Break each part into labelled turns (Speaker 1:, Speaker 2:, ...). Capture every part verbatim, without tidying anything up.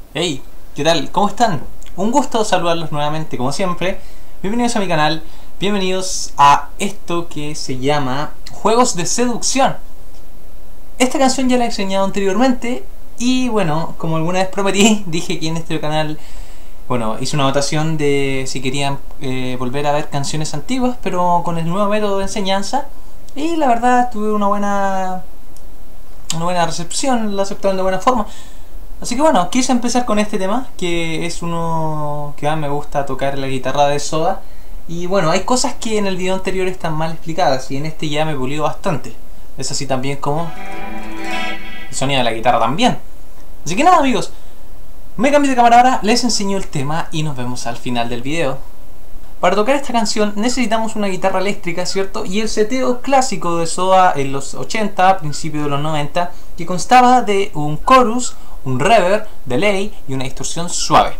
Speaker 1: Hey, ¿qué tal? ¿Cómo están? Un gusto saludarlos nuevamente como siempre. Bienvenidos a mi canal, bienvenidos a esto que se llama Juegos de Seducción. Esta canción ya la he enseñado anteriormente y bueno, como alguna vez prometí, dije que en este canal, bueno, hice una votación de si querían eh, volver a ver canciones antiguas, pero con el nuevo método de enseñanza, y la verdad tuve una buena, una buena recepción, la aceptaron de buena forma. Así que bueno, quise empezar con este tema, que es uno que más me gusta tocar, la guitarra de Soda. Y bueno, hay cosas que en el video anterior están mal explicadas y en este ya me pulió bastante. Es así también como el sonido de la guitarra también. Así que nada, amigos, me cambio de cámara ahora, les enseño el tema y nos vemos al final del video. Para tocar esta canción necesitamos una guitarra eléctrica, ¿cierto? Y el seteo clásico de Soda en los ochenta, principios de los noventa, que constaba de un chorus, un reverb, delay y una distorsión suave.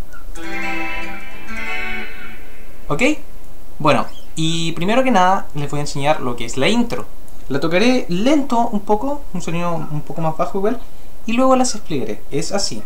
Speaker 1: ¿Ok? Bueno, y primero que nada les voy a enseñar lo que es la intro. La tocaré lento un poco, un sonido un poco más bajo igual, y luego las explicaré. Es así.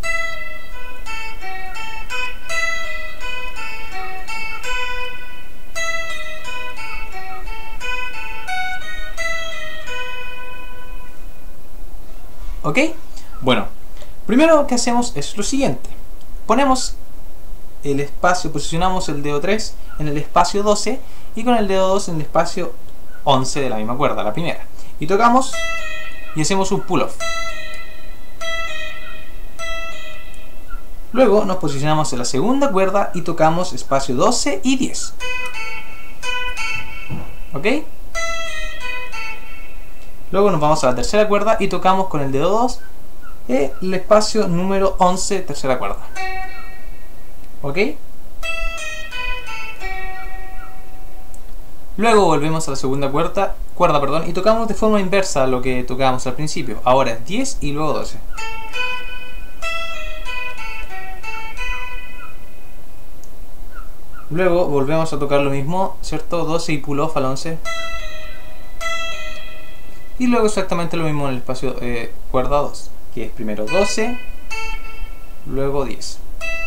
Speaker 1: ¿Ok? Bueno, primero que hacemos es lo siguiente. Ponemos el espacio, posicionamos el dedo tres en el espacio doce y con el dedo dos en el espacio once de la misma cuerda, la primera. Y tocamos y hacemos un pull-off. Luego nos posicionamos en la segunda cuerda y tocamos espacio doce y diez. ¿Ok? Luego nos vamos a la tercera cuerda y tocamos con el dedo dos el espacio número once, tercera cuerda. ¿Ok? Luego volvemos a la segunda cuerda, cuerda perdón, y tocamos de forma inversa a lo que tocábamos al principio. Ahora es diez y luego doce. Luego volvemos a tocar lo mismo, ¿cierto? doce y pull off al once. Y luego exactamente lo mismo en el espacio eh, cuerda dos, que es primero doce, luego diez.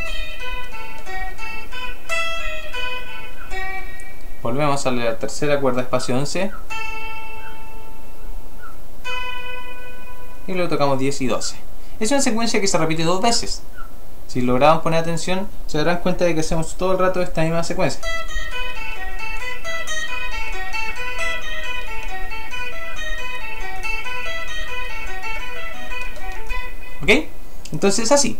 Speaker 1: Volvemos a la tercera cuerda, espacio once. Y luego tocamos diez y doce. Es una secuencia que se repite dos veces. Si lograban poner atención, se darán cuenta de que hacemos todo el rato esta misma secuencia. ¿Ok? Entonces así.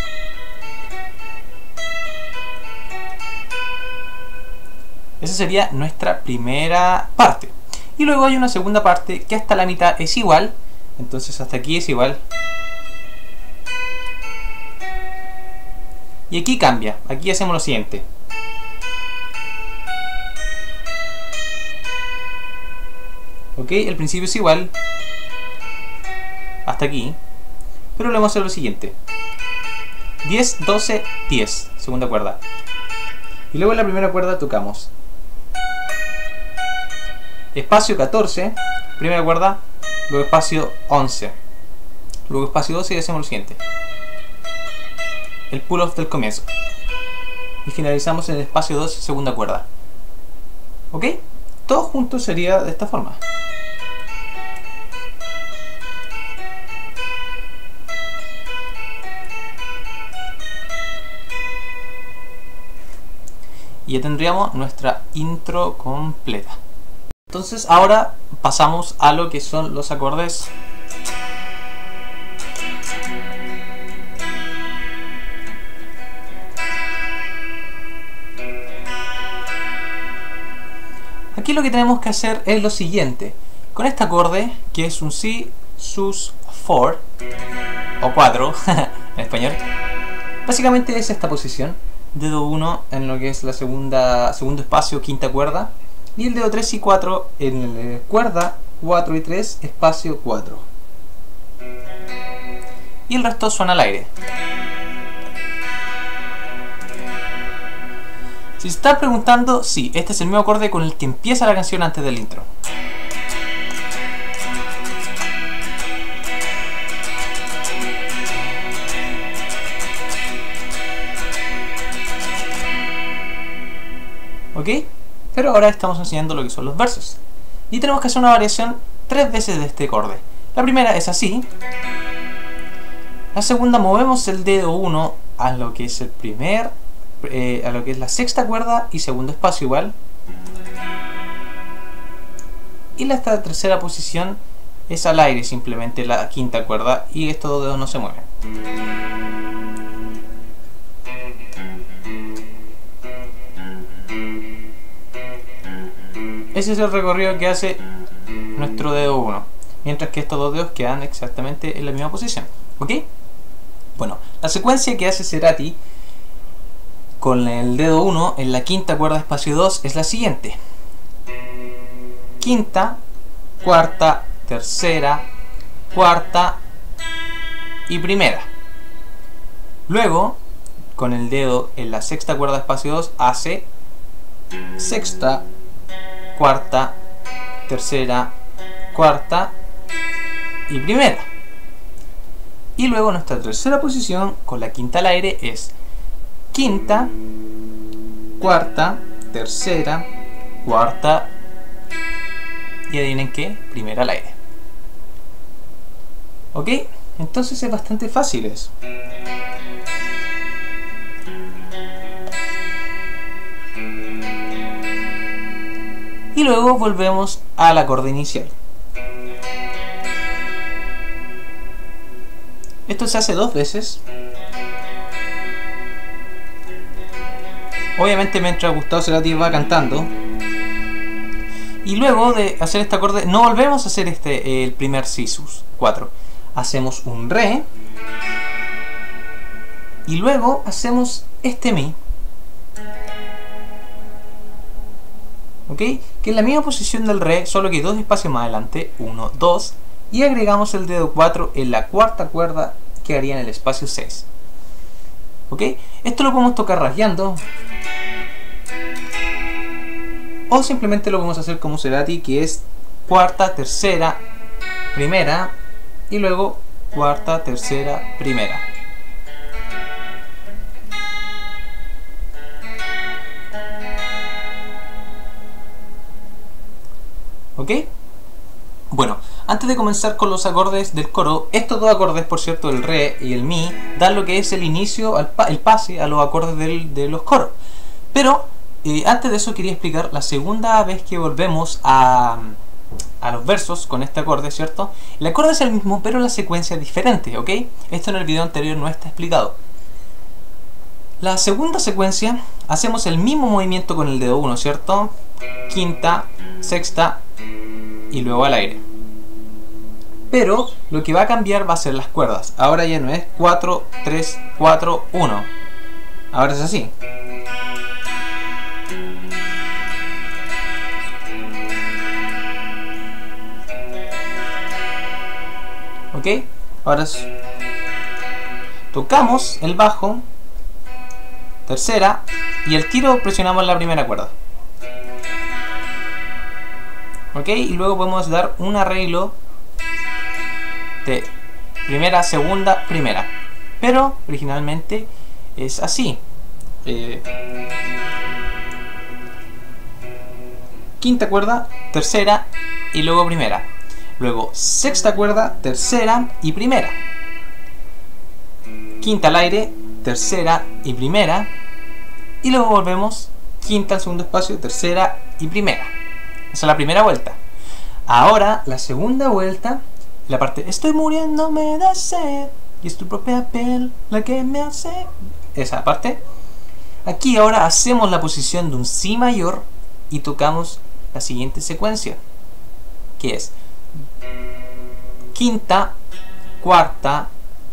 Speaker 1: Esa sería nuestra primera parte. Y luego hay una segunda parte que hasta la mitad es igual. Entonces hasta aquí es igual. Y aquí cambia. Aquí hacemos lo siguiente. Ok, el principio es igual. Hasta aquí. Pero le vamos a hacer lo siguiente. diez, doce, diez. Segunda cuerda. Y luego en la primera cuerda tocamos espacio catorce, primera cuerda, luego espacio once, luego espacio doce y hacemos lo siguiente. El pull-off del comienzo. Y finalizamos en el espacio doce, segunda cuerda. ¿Ok? Todo junto sería de esta forma. Y ya tendríamos nuestra intro completa. Entonces ahora pasamos a lo que son los acordes. Aquí lo que tenemos que hacer es lo siguiente. Con este acorde, que es un Si sus cuatro o cuatro en español, básicamente es esta posición. Dedo uno en lo que es la segunda, segundo espacio, quinta cuerda, y el dedo tres y cuatro en el cuerda cuatro y tres, espacio cuatro. Y el resto suena al aire. Si se están preguntando, sí, este es el mismo acorde con el que empieza la canción antes del intro. ¿ok? Pero ahora estamos enseñando lo que son los versos. Y tenemos que hacer una variación tres veces de este acorde. La primera es así. La segunda, movemos el dedo uno a lo que es el primer, eh, a lo que es la sexta cuerda y segundo espacio igual. Y la esta tercera posición es al aire, simplemente la quinta cuerda, y estos dos dedos no se mueven. Ese es el recorrido que hace nuestro dedo uno, mientras que estos dos dedos quedan exactamente en la misma posición, ¿ok? Bueno, la secuencia que hace Cerati con el dedo uno en la quinta cuerda espacio dos es la siguiente: quinta, cuarta, tercera, cuarta y primera. Luego, con el dedo en la sexta cuerda espacio dos hace sexta, cuarta, tercera, cuarta y primera. Y luego nuestra tercera posición con la quinta al aire es quinta, cuarta, tercera, cuarta y adivinen qué, primera al aire. ¿Ok? Entonces es bastante fácil eso. Y luego volvemos al acorde inicial. Esto se hace dos veces. Obviamente mientras Gustavo Cerati va cantando. Y luego de hacer este acorde, no volvemos a hacer este el primer si sus cuatro. Hacemos un re. Y luego hacemos este mi. ¿Ok? Que es la misma posición del re, solo que dos espacios más adelante, uno, dos, y agregamos el dedo cuatro en la cuarta cuerda que haría en el espacio seis. ¿Ok? Esto lo podemos tocar rasgueando, o simplemente lo podemos hacer como Cerati, que es cuarta, tercera, primera, y luego cuarta, tercera, primera. ¿Ok? Bueno, antes de comenzar con los acordes del coro, estos dos acordes, por cierto, el re y el mi, dan lo que es el inicio, al pa el pase a los acordes del, de los coros. Pero, eh, antes de eso quería explicar la segunda vez que volvemos a, a los versos con este acorde, ¿cierto? El acorde es el mismo, pero la secuencia es diferente, ¿ok? Esto en el video anterior no está explicado. La segunda secuencia, hacemos el mismo movimiento con el dedo uno, ¿cierto? Quinta, sexta y luego al aire. Pero lo que va a cambiar va a ser las cuerdas. Ahora ya no es cuatro, tres, cuatro, uno. Ahora es así. ¿Ok? Ahora es... tocamos el bajo, tercera, y al tiro presionamos la primera cuerda. ¿Ok? Y luego podemos dar un arreglo de primera, segunda, primera. Pero originalmente es así. Eh, quinta cuerda, tercera y luego primera. Luego sexta cuerda, tercera y primera. Quinta al aire, tercera y primera. Y luego volvemos quinta al segundo espacio, tercera y primera. Esa es la primera vuelta. Ahora, la segunda vuelta, la parte estoy muriéndome de sed y es tu propia piel la que me hace... esa parte. Aquí ahora hacemos la posición de un si mayor y tocamos la siguiente secuencia, que es quinta, cuarta,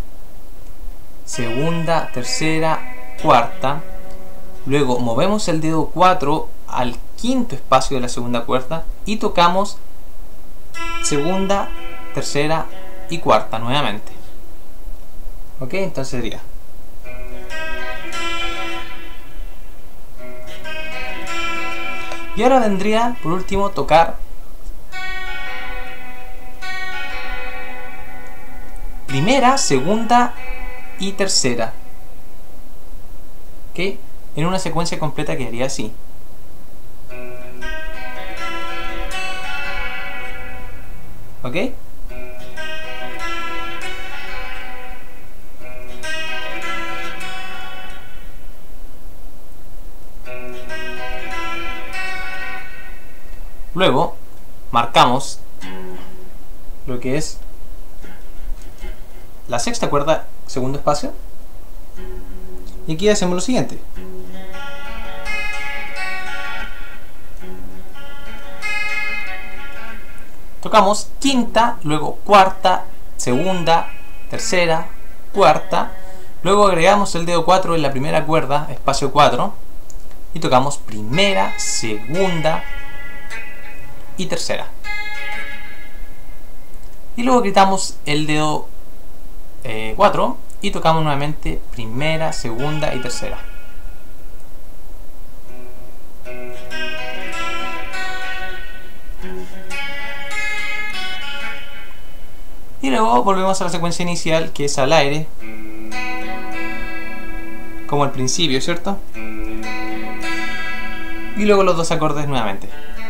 Speaker 1: segunda, tercera, cuarta. Luego movemos el dedo cuatro al quinto espacio de la segunda cuerda y tocamos segunda, tercera y cuarta nuevamente. Ok, entonces sería y ahora vendría por último tocar primera, segunda y tercera. Ok, en una secuencia completa quedaría así. ¿Ok? Luego marcamos lo que es la sexta cuerda, segundo espacio, y aquí hacemos lo siguiente. Tocamos quinta, luego cuarta, segunda, tercera, cuarta, luego agregamos el dedo cuatro en la primera cuerda, espacio cuatro, y tocamos primera, segunda y tercera. Y luego gritamos el dedo eh, cuatro y tocamos nuevamente primera, segunda y tercera. Y luego volvemos a la secuencia inicial, que es al aire, como al principio, ¿cierto? Y luego los dos acordes nuevamente.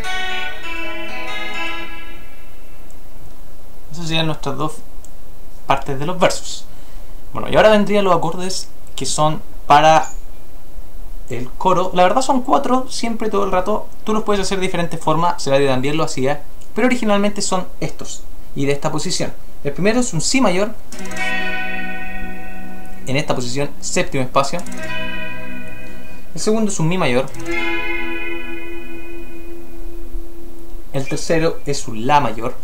Speaker 1: Esas serían nuestras dos partes de los versos. Bueno, y ahora vendrían los acordes que son para el coro. La verdad son cuatro, siempre, todo el rato. Tú los puedes hacer de diferentes formas, Cerati también lo hacía, pero originalmente son estos, y de esta posición. El primero es un Si mayor, en esta posición, séptimo espacio. El segundo es un Mi mayor. El tercero es un La mayor,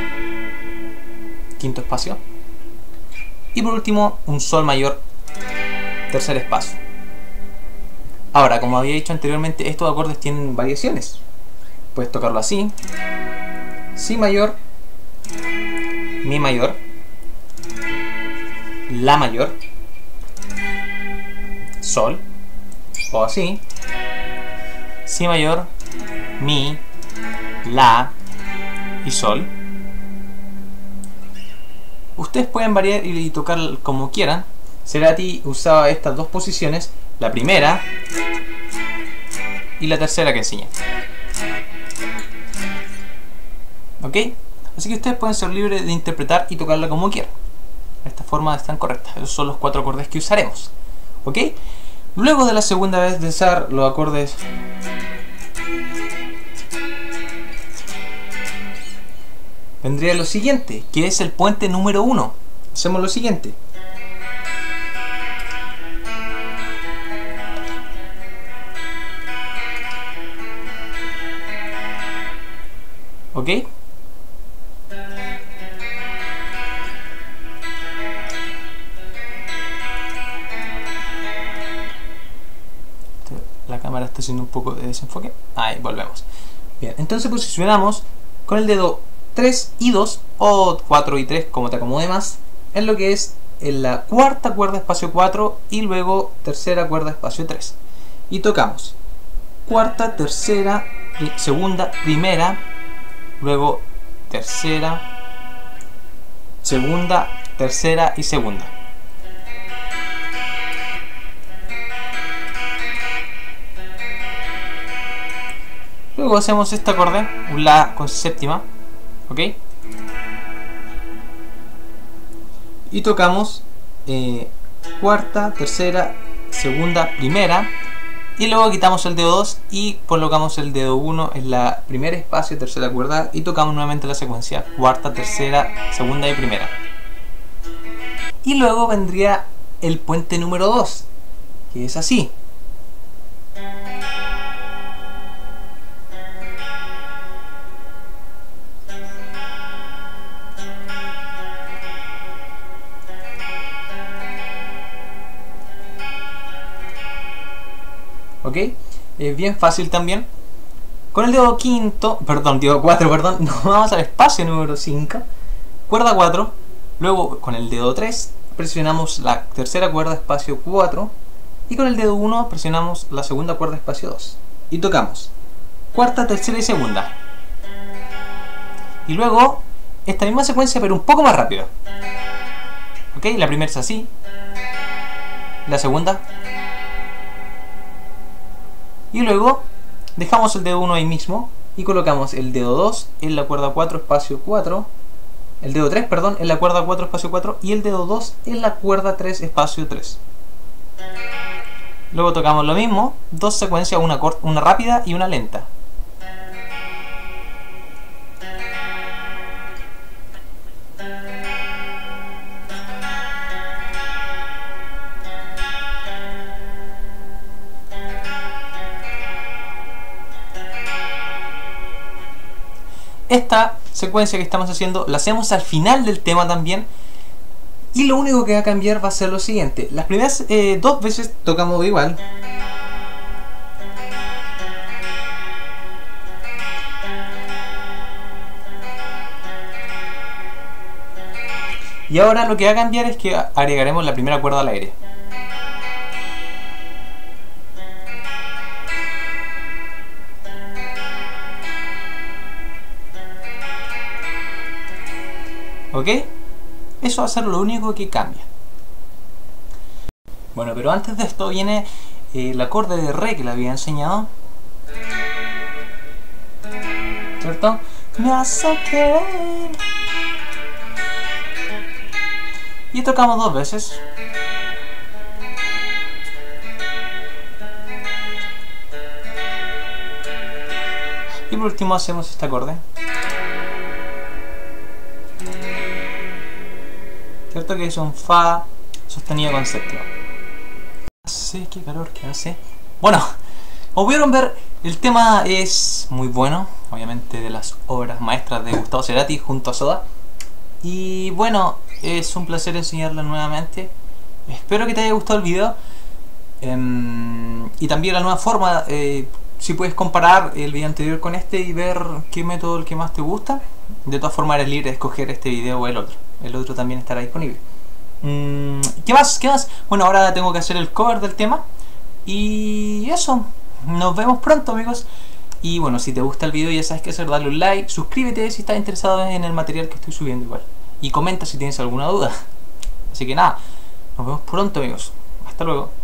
Speaker 1: quinto espacio. Y por último, un Sol mayor, tercer espacio. Ahora, como había dicho anteriormente, estos acordes tienen variaciones. Puedes tocarlo así: Si mayor, Mi mayor, La mayor, Sol, o así: Si mayor, Mi, La y Sol. Ustedes pueden variar y tocar como quieran. Cerati usaba estas dos posiciones, la primera y la tercera que enseñé. ¿Ok? Así que ustedes pueden ser libres de interpretar y tocarla como quieran. Esta forma están correctas. Esos son los cuatro acordes que usaremos. ¿Ok? Luego de la segunda vez de usar los acordes, vendría lo siguiente, que es el puente número uno. Hacemos lo siguiente. ¿Ok? La cámara está haciendo un poco de desenfoque. Ahí, volvemos. Bien, entonces posicionamos con el dedo tres y dos, o cuatro y tres, como te acomode más, en lo que es en la cuarta cuerda espacio cuatro y luego tercera cuerda espacio tres. Y tocamos cuarta, tercera, segunda, primera, luego tercera, segunda, tercera y segunda. Luego hacemos este acorde, un La con séptima, ¿ok? Y tocamos eh, cuarta, tercera, segunda, primera, y luego quitamos el dedo dos y colocamos el dedo uno en la primera espacio, tercera cuerda, y tocamos nuevamente la secuencia cuarta, tercera, segunda y primera. Y luego vendría el puente número dos, que es así. ¿Ok? Es bien fácil también. Con el dedo quinto, perdón, dedo cuatro, perdón, nos vamos al espacio número cinco, cuerda cuatro, luego con el dedo tres presionamos la tercera cuerda espacio cuatro y con el dedo uno presionamos la segunda cuerda espacio dos y tocamos cuarta, tercera y segunda. Y luego esta misma secuencia pero un poco más rápido. ¿Ok? La primera es así, la segunda, y luego dejamos el dedo uno ahí mismo y colocamos el dedo dos en la cuerda cuatro espacio cuatro el dedo tres, perdón, en la cuerda cuatro espacio cuatro y el dedo dos en la cuerda tres espacio tres. Luego tocamos lo mismo, dos secuencias, una, una rápida y una lenta. Esta secuencia que estamos haciendo la hacemos al final del tema también. Y lo único que va a cambiar va a ser lo siguiente. Las primeras eh, dos veces tocamos igual. Y ahora lo que va a cambiar es que agregaremos la primera cuerda al aire. ¿Ok? Eso va a ser lo único que cambia. Bueno, pero antes de esto viene eh, el acorde de re que le había enseñado. ¿Cierto? Me hace querer. Y tocamos dos veces. Y por último hacemos este acorde. ¿Cierto? Que es un fa sostenido con séptima. Hace, qué calor que hace. Bueno, como pudieron ver, el tema es muy bueno. Obviamente de las obras maestras de Gustavo Cerati junto a Soda. Y bueno, es un placer enseñarlo nuevamente. Espero que te haya gustado el video. Um, y también la nueva forma, eh, si puedes comparar el video anterior con este y ver qué método es el que más te gusta. De todas formas eres libre de escoger este video o el otro. El otro también estará disponible. Mm, ¿Qué más? ¿Qué más? Bueno, ahora tengo que hacer el cover del tema. Y eso. Nos vemos pronto, amigos. Y bueno, si te gusta el video ya sabes qué hacer. Dale un like. Suscríbete si estás interesado en el material que estoy subiendo igual. Y comenta si tienes alguna duda. Así que nada. Nos vemos pronto, amigos. Hasta luego.